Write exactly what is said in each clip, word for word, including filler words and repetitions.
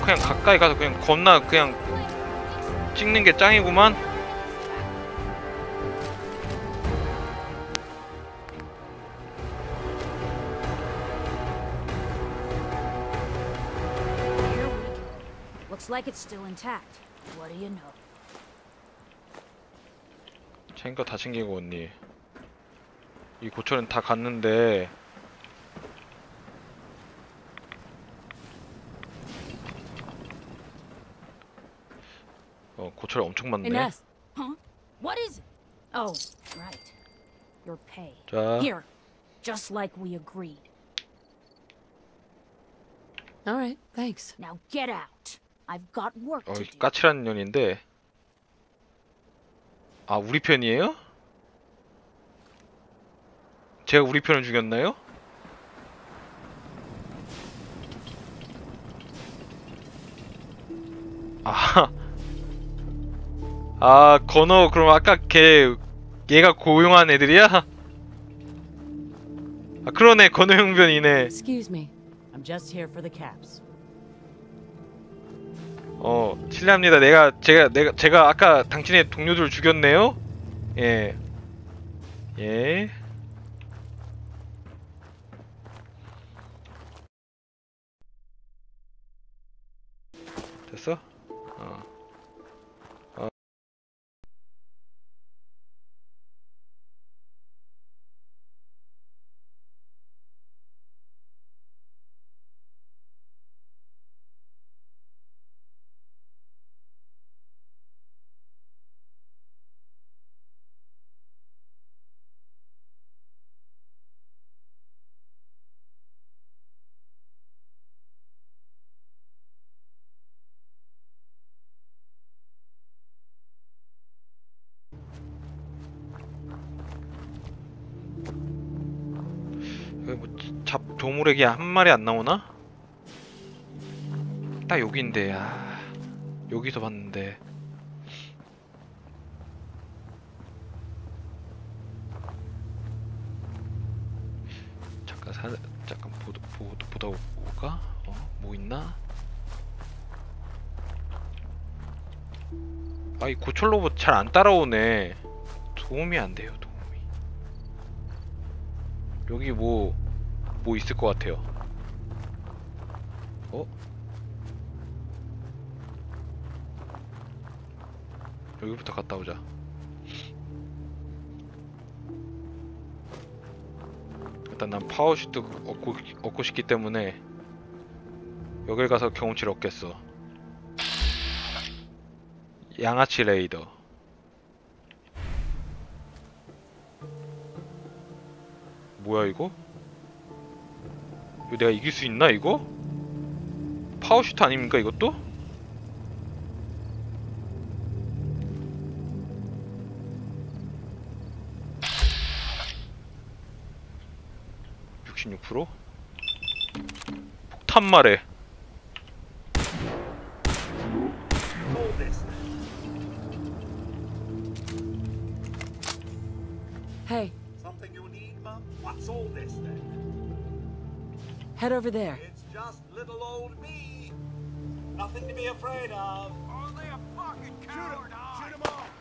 그냥 가까이 가서 그냥 겁나 그냥 찍는 게 짱이구만. Looks like it's still intact. What do you know? 챙긴 거 다 챙기고 언니. 이 고철은 다 갔는데 어 고철 엄청 많네. Ines. Huh? What is it? Oh, right. Your pay. 자. Here. Just like we agreed. All right, thanks. Now get out. I've got work 어, to do. 까칠한 년인데. 아, 우리 편이에요? 제가 우리 편을 죽였나요? 아, 아, 건어, 그럼 아까 걔, 얘가 고용한 애들이야? 아, 그러네, 건어 형변이네. Excuse me. I'm just here for the caps. 어, 실례합니다. 내가, 제가, 내가, 제가 아까 당신의 동료들을 죽였네요? 예. 예. 됐어? 어. 어. 뭐, 잡, 도무래기 한 마리 안 나오나? 딱 여기인데, 아. 여기서 봤는데. 잠깐 사, 잠깐 보다, 보다, 보다 올까? 어? 뭐 있나? 아, 이 고철 로봇 잘 안 따라오네. 도움이 안 돼요, 도움이. 여기 뭐, 뭐 있을 것 같아요. 어? 여기부터 갔다 오자. 일단 난 파워슈트 얻고, 얻고 싶기 때문에 여길 가서 경험치를 얻겠어. 양아치 레이더. 뭐야 이거? 이거 내가 이길 수 있나 이거? 파워슈트 아닙니까 이것도? 육십육 퍼센트? 폭탄 말해. Hey, Something you need, Mum? What's all this then? head over there. It's just little old me. Nothing to be afraid of. Only a fucking coward. Shoot him all.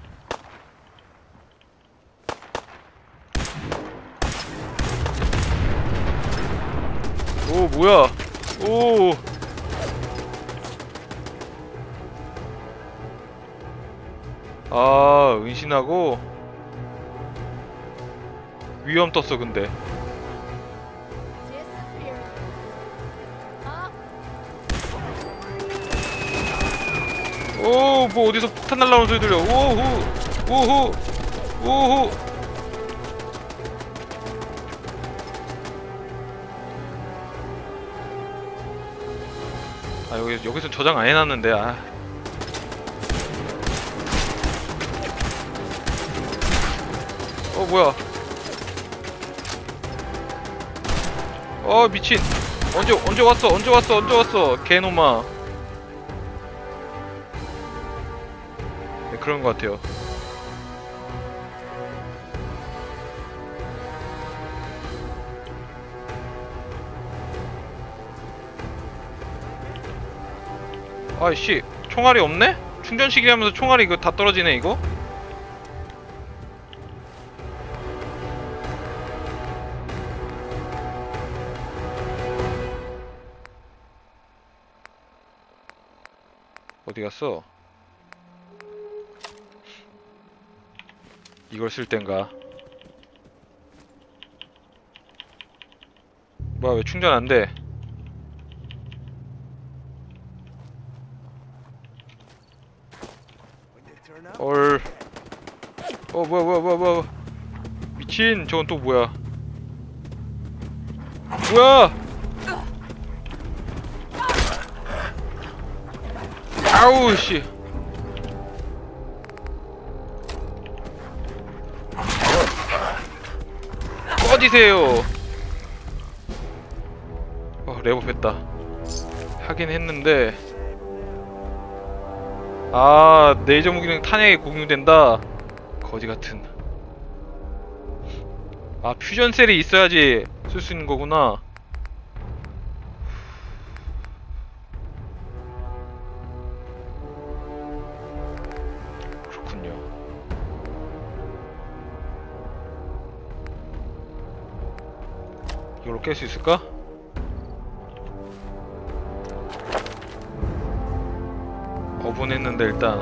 오 뭐야? 오. 아 은신하고 위험 떴어 근데. 오, 뭐 어디서 폭탄 날라오는 소리 들려. 오후, 오후, 오후. 아 여기 여기서 저장 안 해놨는데 아. 어 뭐야? 어 미친. 언제 언제 왔어? 언제 왔어? 언제 왔어? 개놈아. 네, 그런 것 같아요. 아이씨, 총알이 없네? 충전시계 하면서 총알이 이거 다 떨어지네 이거? 어디 갔어? 이걸 쓸 땐가? 뭐야, 왜 충전 안 돼? 헐. 어, 뭐야, 뭐야, 뭐야, 뭐야. 미친, 저건 또 뭐야? 뭐야! 아우, 씨. 꺼지세요. 어, 레버 뺐다. 하긴 했는데. 아, 레이저 무기는 탄약에 공유된다. 거지 같은. 아, 퓨전 셀이 있어야지 쓸 수 있는 거구나. 그렇군요. 이걸로 깰 수 있을까? 어분했는데 일단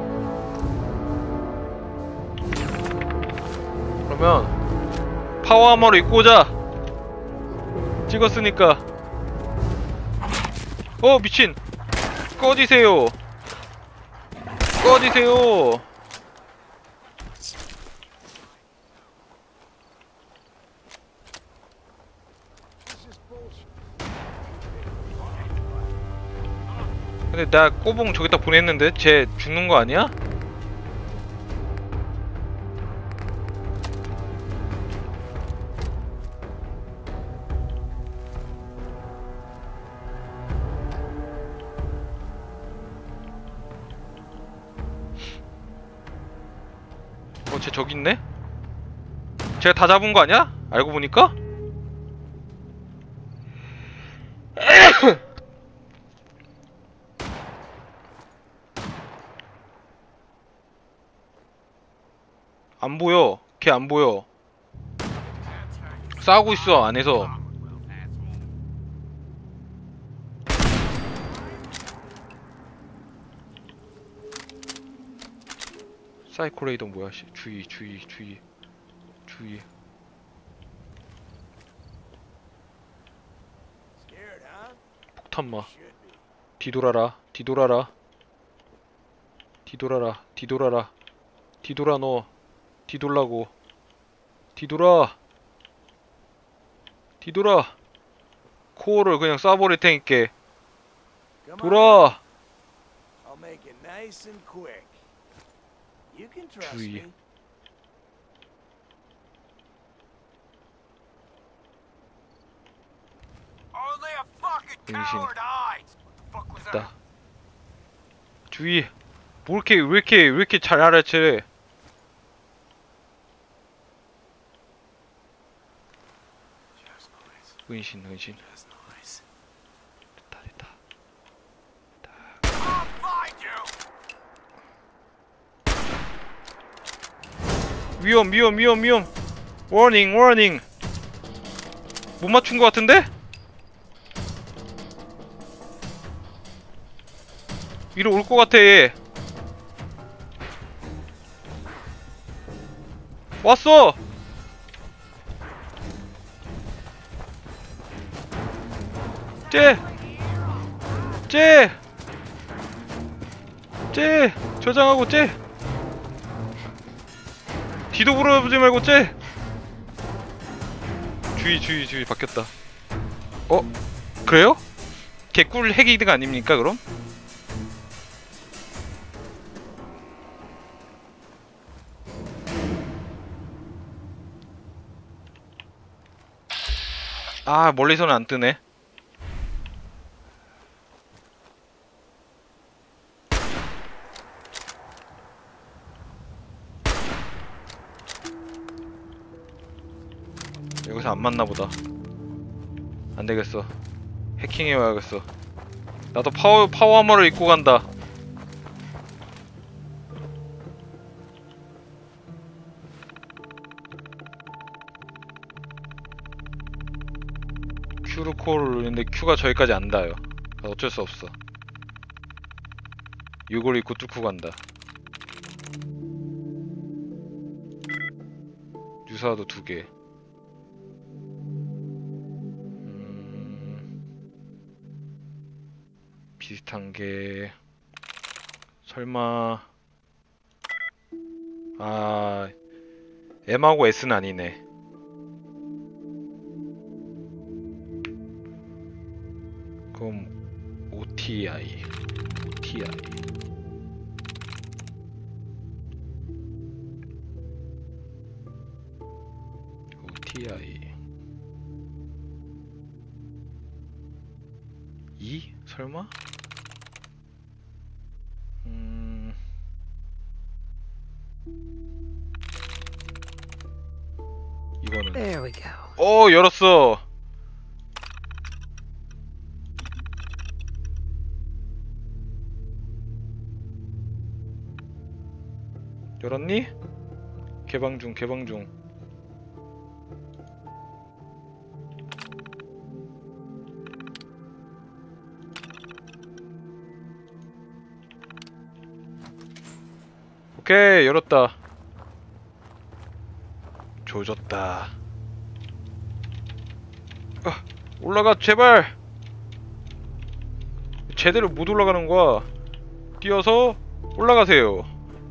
그러면 파워 하머를 입고 오자. 찍었으니까. 어, 미친. 꺼지세요. 꺼지세요. 근데 나 꼬봉 저기다 보냈는데 쟤 죽는 거 아니야? 어, 쟤 저기 있네? 쟤가 다 잡은 거 아니야? 알고 보니까? 안 보여. 걔 안 보여. 싸우고 있어, 안에서. 사이코레이더 뭐야, 씨. 주의, 주의, 주의. 주의. 폭탄마. 뒤돌아라, 뒤돌아라. 뒤돌아라, 뒤돌아라. 뒤돌아, 너. 뒤돌라고. 뒤돌아. 뒤돌아. 코어를 그냥 쏴버릴 테니까. 돌아. 주의. 은신. 있다. 주의. 뭐 이렇게, 왜 이렇게, 왜 이렇게 잘 알아채? 은신, 은신. 됐다, 됐다. 위험, 위험, 위험, 위험. 워닝, 워닝. 못 맞춘 것 같은데? 위로 올 것 같아, 얘. 왔어! 쟤! 쟤! 쟤! 저장하고 쟤! 뒤도 물어보지 말고 쟤! 주의, 주의, 주의. 바뀌었다. 어? 그래요? 개꿀 핵이드가 아닙니까, 그럼? 아, 멀리서는 안 뜨네. 여기서 안 맞나 보다. 안 되겠어. 해킹해 와야겠어. 나도 파워 파워 하머를 입고 간다. Q로 코어를 누르는데 Q가 저기까지 안 닿아요. 어쩔 수 없어. 이걸 입고 뚫고 간다. 유사도 두 개. 음... 비슷한 게 설마 아 M하고 S는 아니네. 그럼 오티아이 오티아이 오티아이 이? 설마? 음... 이거는 There we go. 어 열었어. 열었니? 개방 중, 개방 중. 오케이, 열었다. 조졌다. 아, 올라가, 제발! 제대로 못 올라가는 거야. 뛰어서 올라가세요.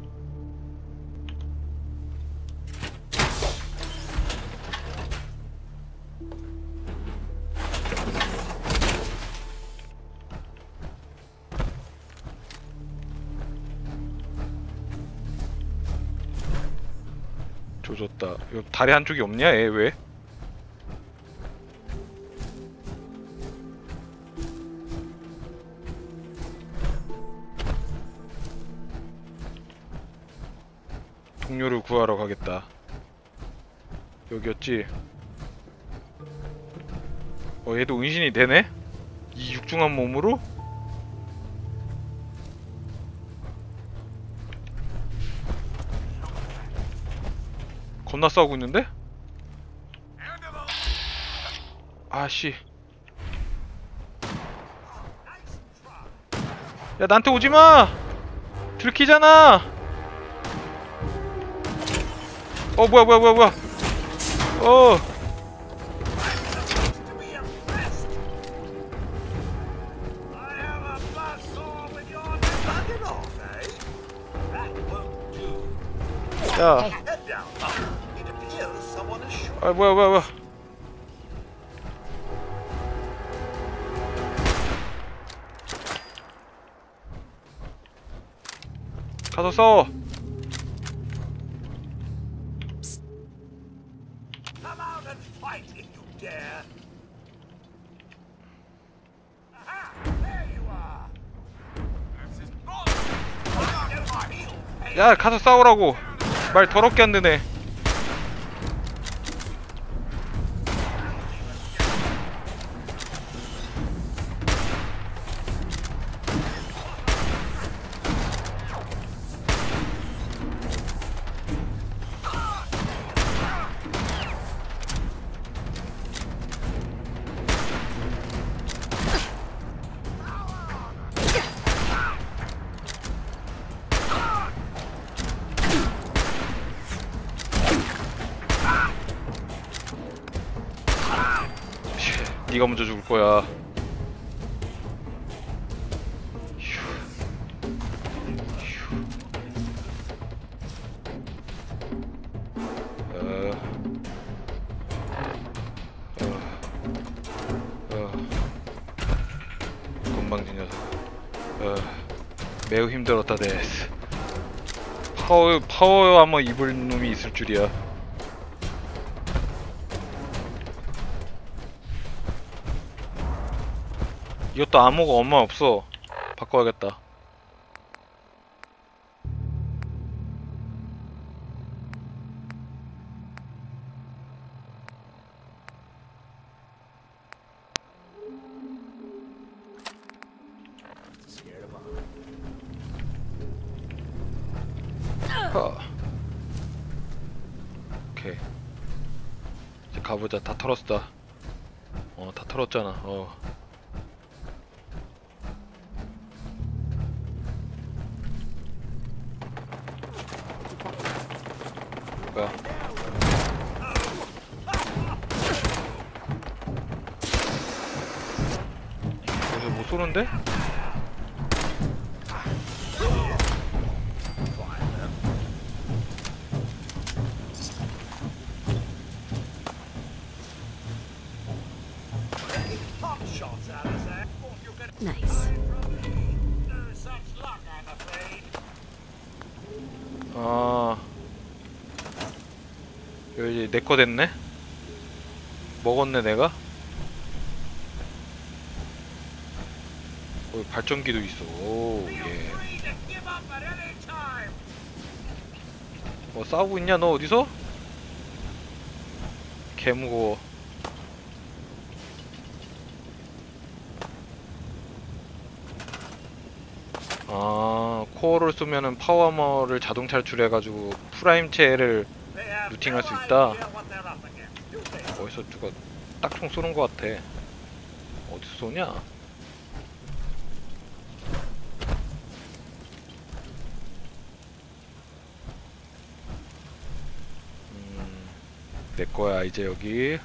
조졌다. 이거 다리 한쪽이 없냐? 얘 왜? 동료를 구하러 가겠다. 여기였지? 어, 얘도 은신이 되네? 이 육중한 몸으로? 겁나 싸우고 있는데? 아씨. 야, 나한테 오지마! 들키잖아! 어, 뭐야, 뭐야, 뭐야, 뭐야! 어! 야. 아, 뭐야, 뭐야, 뭐야. 가서 싸워. 야, 가서 싸우라고. 말 더럽게 안 되네. 네가 먼저 죽을 거야. 휴. 휴. 어. 어. 어. 건방진 녀석. 어. 매우 힘들었다 데스. 파워 파워 한번 입을 놈이 있을 줄이야. 이것도 암호가 얼마 없어. 바꿔야겠다. 허. 오케이. 이제 가보자. 다 털었어. 어, 다 털었잖아. 어. 뭐야? 여기서 못 쏘는데? Pop shots out of that. Thought you could Nice. from me. No such luck, I'm afraid. 아, 여기 내 거 됐네? 먹었네 내가? 어, 발전기도 있어. 오, Feel 예. free to give up at any time. 뭐 싸우고 있냐 너 어디서? 개 무거워. 아, 코어를 쏘면은 파워머를 자동 탈출해가지고 프라임체를 They have 루팅할 no 수 있다. idea what they're up against, do they? 어디서 누가 딱총 쏘는 것 같아. 어디서 쏘냐? 음, 내 거야 이제 여기.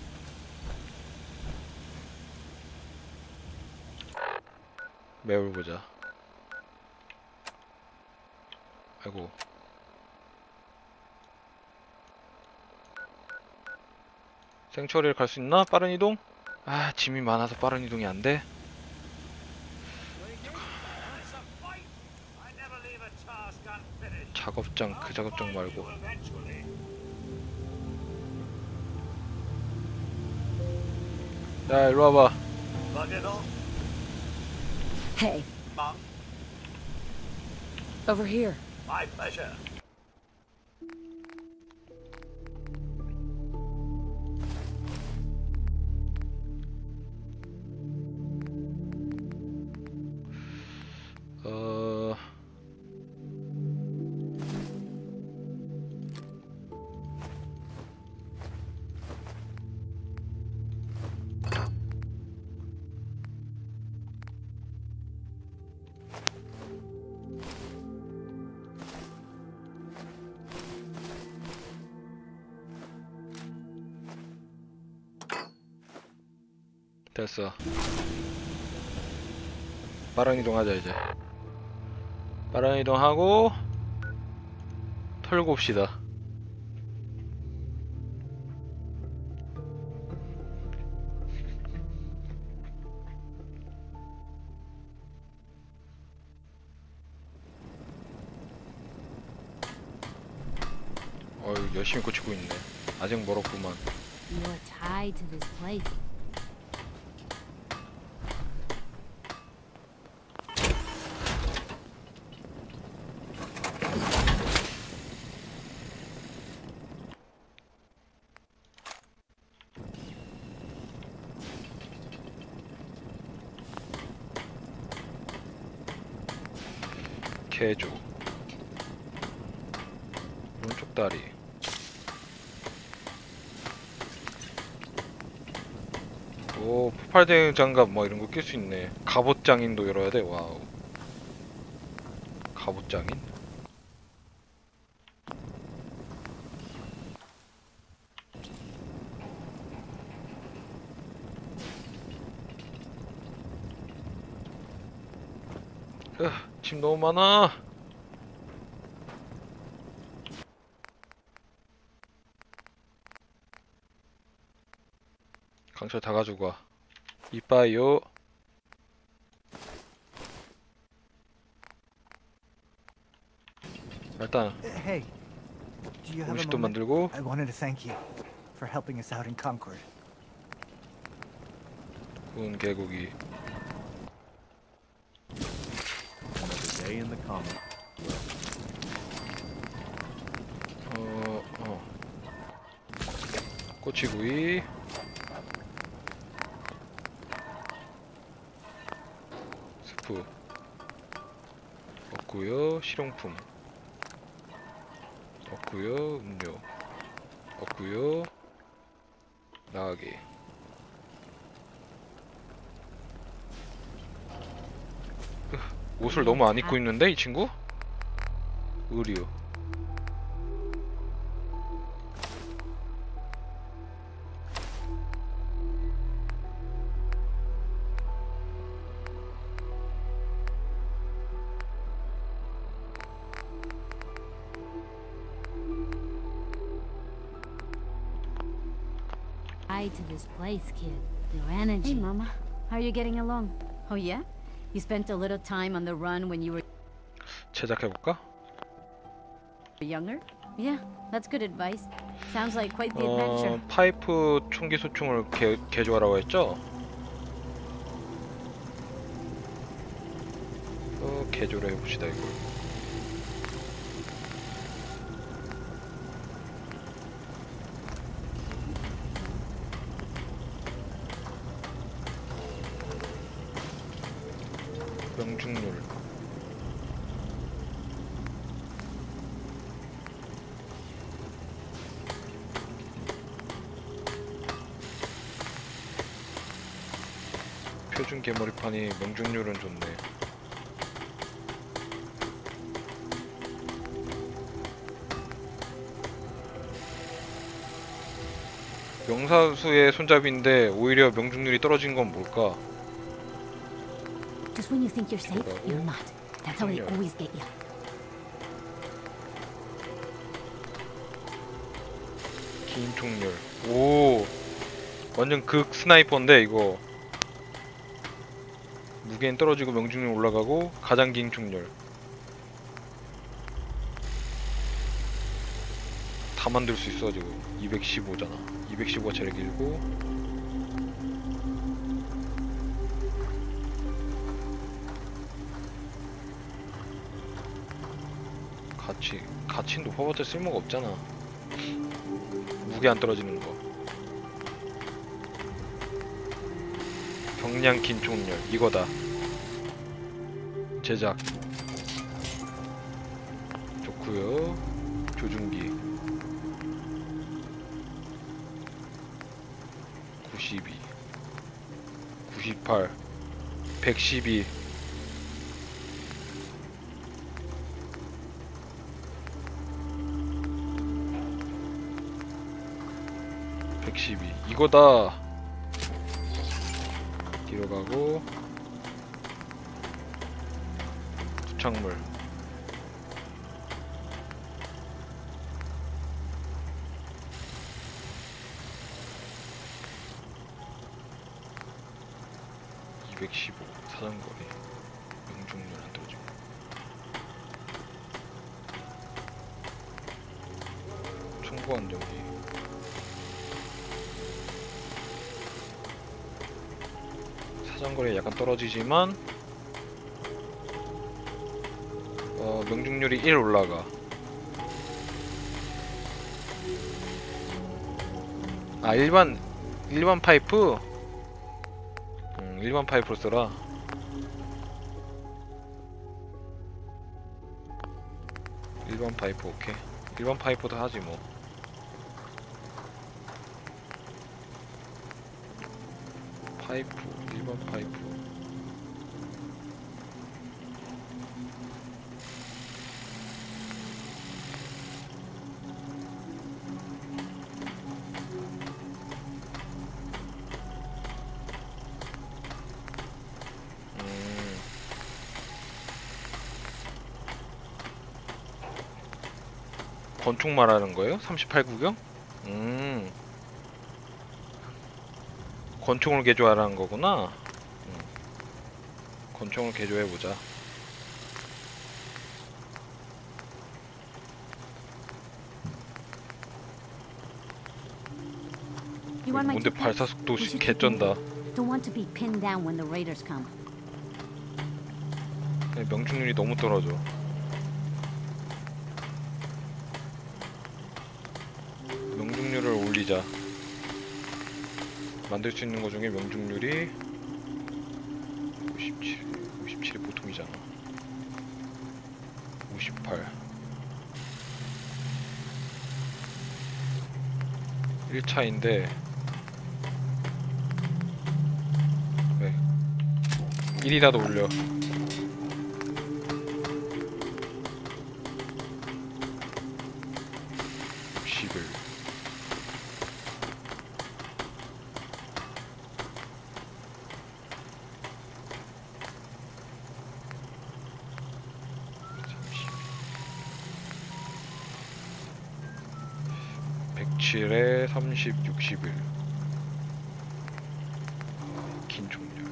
매울 보자. 아이고. 생처리를 갈 수 있나? 빠른 이동? 아, 짐이 많아서 빠른 이동이 안 돼. It's a fight. I never leave a task unfinished. 작업장, 그 작업장 I'll find 말고. you eventually. 야, 일로 와봐. Bug it off, Hey, Monk. Over here. My pleasure. 어... 됐어. 빠른 이동하자 이제. 빠른 이동하고 털고 옵시다. 어휴, 열심히 고치고 있네. 아직 멀었구만. you're tied to this place. 개조. 오른쪽 다리. 오, 폭발된 장갑 뭐 이런 거 낄 수 있네. 갑옷 장인도 열어야 돼. 와우. 갑옷 장인? 으, 짐 너무 많아. 강철 다 가지고 와. 이빠이요. 일단 Hey, do you have a 음식도 moment? 만들고. I wanted to thank you for helping us out in Concord. 구운 개고기. Day in the comic. 어, 어. 꼬치구이. 스프. 없고요. 실용품. 없고요. 음료 없고요. 나가기. 옷을 너무 안 입고 있는데 이 친구? 의류. Hi to this place, kid. Your energy. Hey, Mama. How are you getting along? Oh, yeah? You spent a little time on the run when you were 제작해볼까? younger? Yeah, that's good advice. Sounds like quite the 어, adventure. 파이프 총기 소총을 개, 개조하라고 했죠? 어, 개조를 해봅시다 이거. 명중률. 표준 개머리판이 명중률은 좋네. 명사수의 손잡이인데 오히려 명중률이 떨어진 건 뭘까? Just when you think you're safe, you're not. That's how they Yeah. always get you. 긴 총률. 오, 완전 극 스나이퍼인데 이거. 무게는 떨어지고 명중률 올라가고 가장 긴 총률. 다 만들 수 있어 지금. 이백십오잖아. 이백십오가 제일 길고. 가치, 가치 높아봤자 쓸모가 없잖아. 무게 안 떨어지는 거. 경량 긴 총열 이거다. 제작 좋고요. 조준기 구십이, 구십팔, 백십이. 백십이 이거다. 뒤로 가고 부착물 이백십오 사정거리 명중률 안 떨어지고 청구 안정기 사정거리 약간 떨어지지만 어, 명중률이 일 올라가. 아 일반 일반 파이프? 음, 일반 파이프로 써라. 일반 파이프 오케이. 일반 파이프도 하지 뭐. 파이프 일반 파이프. 음. 권총 말하는 거예요? 삼십팔 구경? 음. 권총을 개조하라는 거구나. 음. 권총을 개조해보자. You want my 뭔데 two 발사 pets? 속도 We should keep 개쩐다. moving. Don't want to be pinned down when the raiders come. 명중률이 너무 떨어져. 명중률을 올리자. 만들 수 있는 것 중에 명중률이 오십칠, 오십칠이 보통이잖아. 오십팔. 일 차인데 왜 일이라도 올려. 육십을 백칠에 삼십, 육십일. 긴 종류.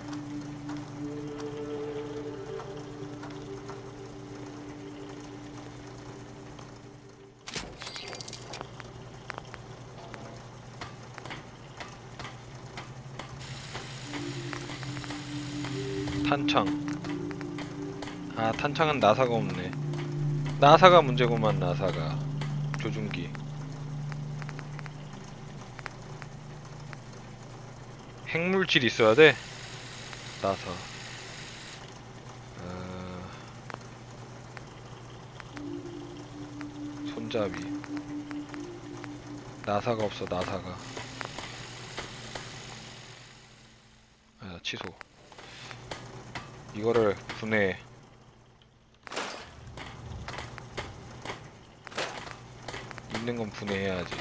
탄창. 아, 탄창은 나사가 없네. 나사가 문제구만, 나사가. 조준기. 핵물질 있어야 돼. 나사. 어... 손잡이. 나사가 없어. 나사가. 아, 취소. 이거를 분해. 있는 건 분해해야지.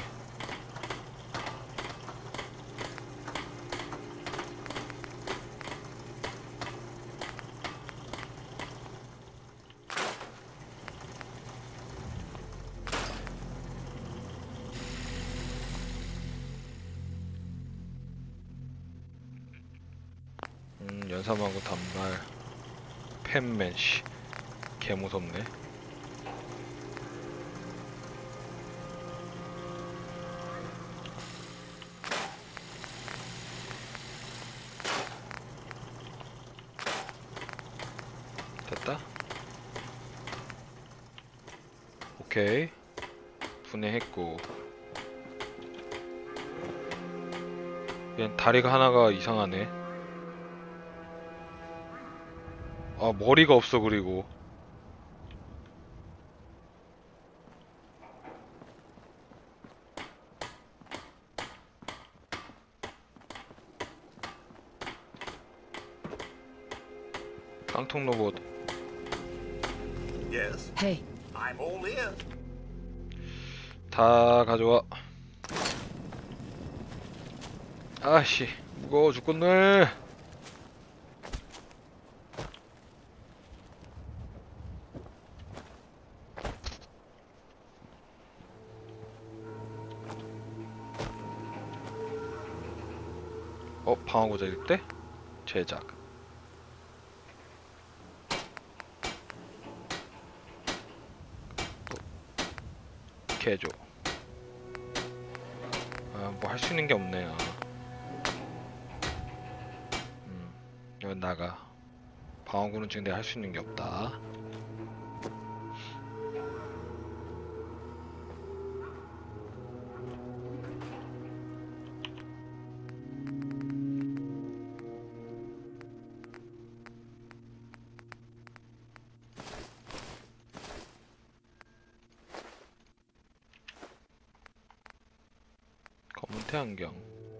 음, 연사망구 단발. 팬맨, 씨. 개무섭네. 됐다? 오케이. 분해했고. 얘는 다리가 하나가 이상하네. 아, 머리가 없어. 그리고 깡통 로봇. Yes, Hey, I'm all in. 다 가져와. 아씨, 무거워 죽겠네. 어, 방어구자일 때? 제작. 개조. 아, 뭐 할 수 있는 게 없네. 아. 음, 여기 나가. 방어구는 지금 내가 할 수 있는 게 없다. 검은 태안경.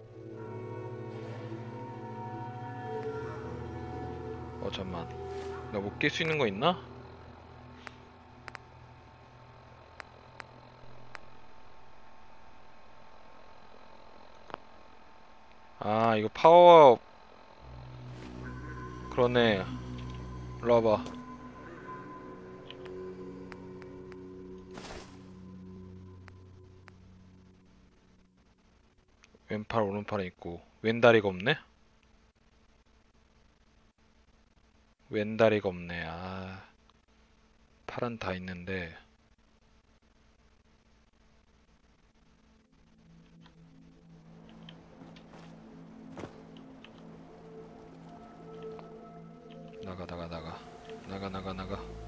어, 잠만. 나 못 낄 수 있는 거 있나? 아, 이거 파워. 그러네. 일로 와봐. 왼팔 오른팔은 있고 왼다리가 없네? 왼다리가 없네. 아, 팔은 다 있는데. 나가 나가 나가 나가 나가 나가